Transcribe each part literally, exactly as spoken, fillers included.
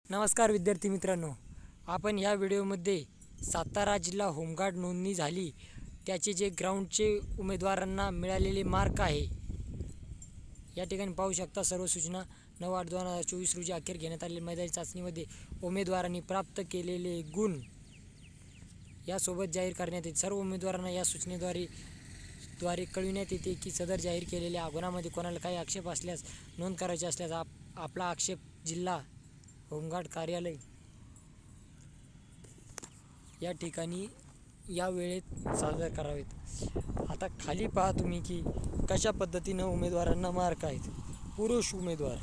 नमस्कार विद्यार्थी मित्रांनो, आपण ह्या व्हिडिओमध्ये सातारा जिल्हा होमगार्ड नोंदणी झाली त्याचे जे ग्राउंडचे उमेदवारांना मिळालेले मार्क आहे या ठिकाणी पाहू शकता। सर्व सूचना नऊ आठ दोन हजार चोवीस रोजी अखेर घेण्यात आलेल्या मैदानी चाचणीमध्ये उमेदवारांनी प्राप्त केलेले गुण यासोबत जाहीर करण्यात येते। सर्व उमेदवारांना या सूचनेद्वारे द्वारे कळविण्यात येते की सदर जाहीर केलेल्या गुणांमध्ये कोणाला काही आक्षेप असल्यास नोंद करायची असल्यास आप आपला आक्षेप जिल्हा होमगार्ड कार्यालय या ठिकाणी या वेळेत सादर करावेत। आता खाली पहा तुम्ही की कशा पद्धतीने उमेदवारांना मार्क आहेत। पुरुष उमेदवार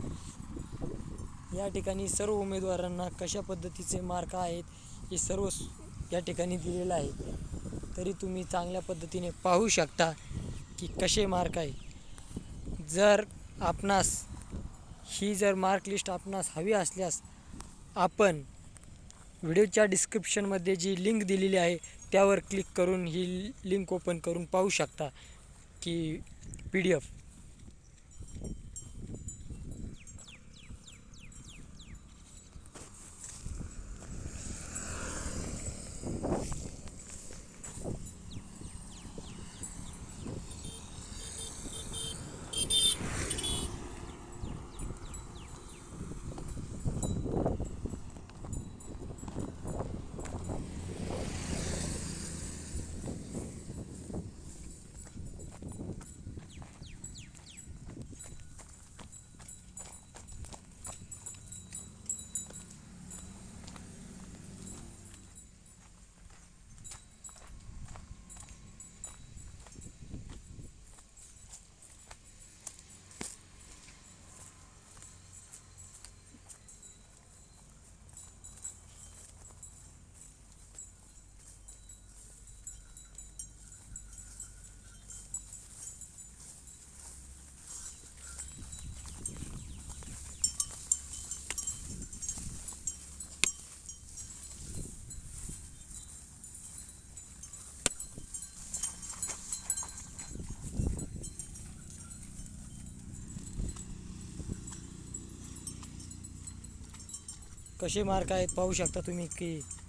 या ठिकाणी सर्व उमेदवारांना कशा पद्धतीचे मार्क आहेत हे सर्व या ठिकाणी दिलेलं आहे, तरी तुम्ही चांगल्या पद्धतीने पाहू शकता की कसे मार्क आहे। जर आपणास ही जर मार्क लिस्ट आपणास हवी असल्यास आपण व्हिडिओच्या डिस्क्रिप्शनमध्ये जी लिंक दिलेली आहे त्यावर क्लिक करून ही लिंक ओपन करून पाहू शकता की पी डी एफ कसे मार्क आहेत पाहू शकता तुम्ही की